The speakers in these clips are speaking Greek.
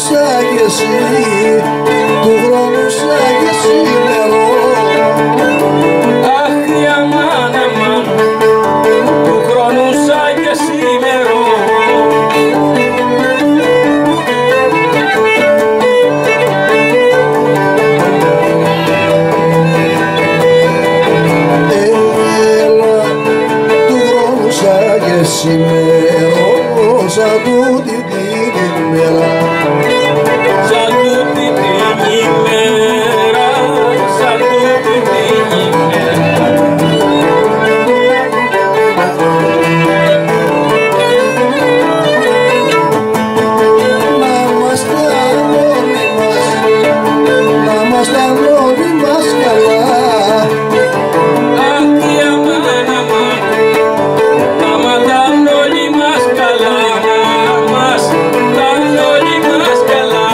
σαν κι εσύ, του χρόνου σαν κι σήμερα. Αχ, η αμάν, αμάν, του χρόνου σαν κι σήμερα. Έλα, του χρόνου σαν κι σήμερα, σαν τούτη την ημέρα. Σαν τούτη την ημέρα, σαν τούτη την ημέρα. Να ήμασταν όλοι μας, να ήμασταν όλοι μας καλά. Αχ, η αμάν, αμάν, να ήμασταν όλοι μας καλά, να ήμασταν όλοι μας καλά.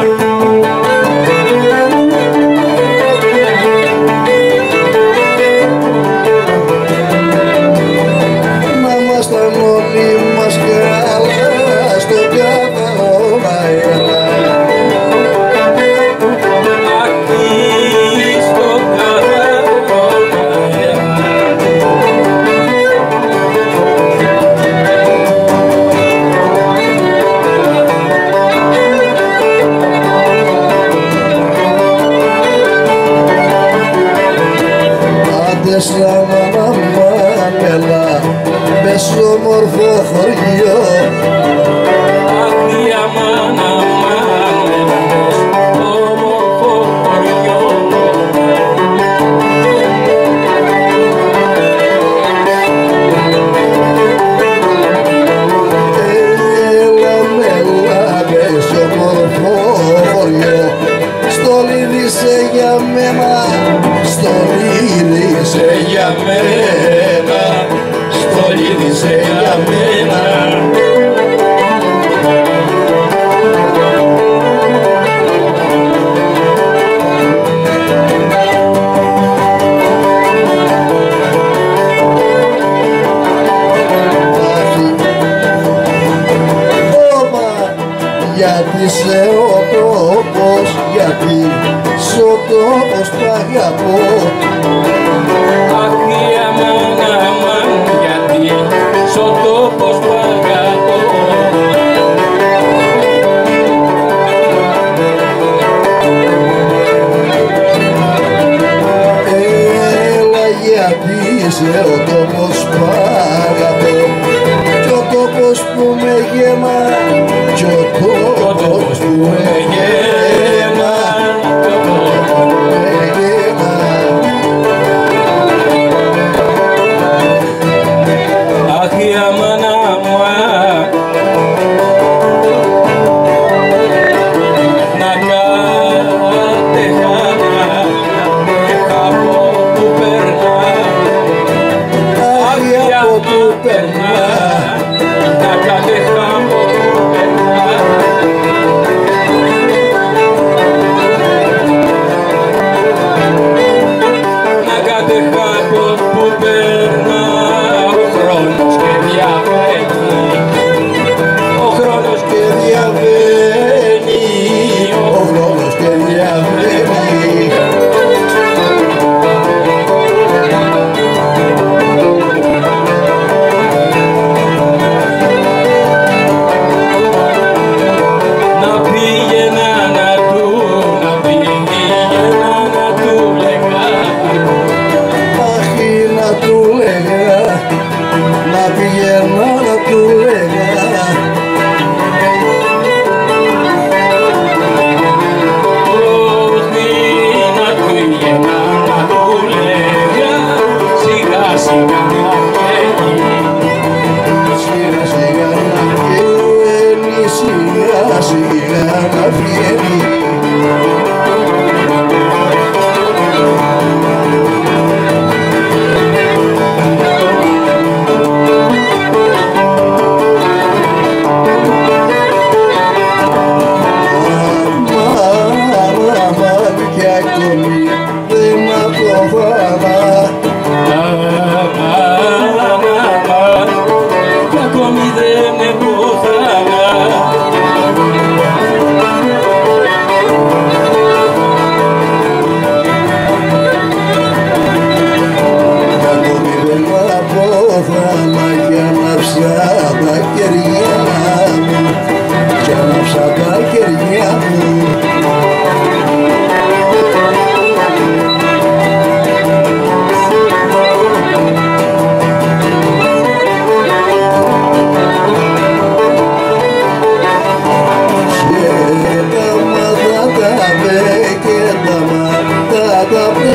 Να ήμασταν όλοι μας καλά στο καθαρό αέρα. Aquí στο καθαρό αέρα. Άντε σαν αναμάνελα μες στο όμορφο χωριό. Αχ, η αμάν, αμάν, μες στο όμορφο χωριό. Έλα μέλα μες στο όμορφο χωριό. Στολίδησε για μένα, στολίδησε για μένα, στολίδησε για μένα. Γιατί σε ο τόπος, γιατί σε ο τόπος που αγαπώ. Αχ, η αμάν, αμάν, γιατί σ' ο τόπος που αγαπώ. Έλα γιατί σε ο τόπος που αγαπώ. Κι ο τόπος που με γέμα, κι ο τόπος που με γέμα, κι ο τόπος που με γέμα.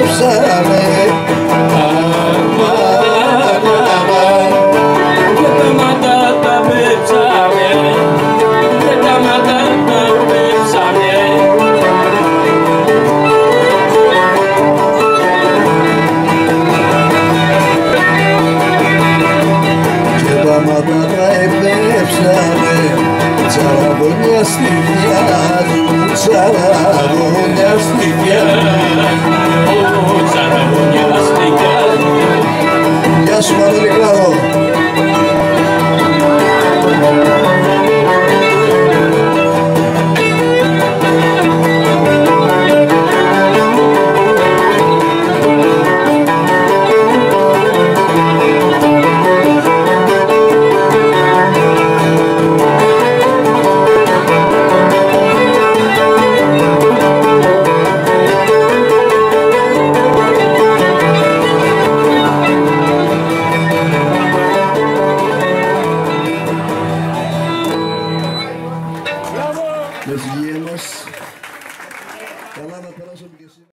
πέψαμε. Και τα μάτια τα πέψαμε, και τα μάτια τα πέψαμε. Και τα μάτια τα επέψαμε, τσαραγωνιά στη φιάζου, τσαραγωνιά στη φιάζου. Γεια σου Μανώλη Κλάδο. Με τις γυένες. Καλά να περάσουμε και σήμερα.